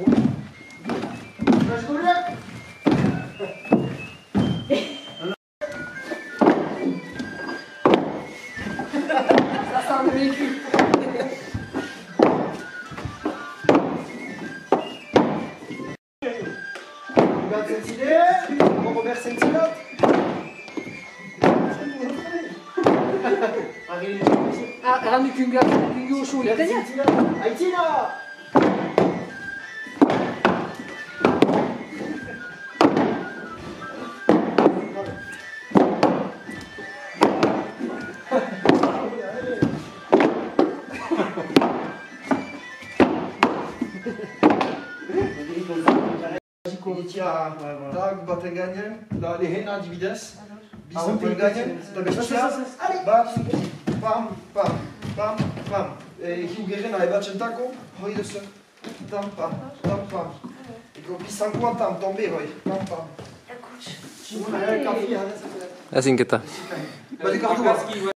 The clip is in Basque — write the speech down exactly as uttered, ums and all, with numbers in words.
Ça sent le vécu. Robert Sentinel, Robert Sentinel. Randy Kunga, Kungo show, il Sentinel, Aitina. Tak, batem ganiem, dali hena divides, bisantem ganiem, to będzie czas, bam, pam, pam, pam, pam. Hiugere na ebaczem taką, hoj do się, tam, pam, tam, pam. Jako bisankuan tam, tombe, hoj, tam, pam. Ezin ketä. Balik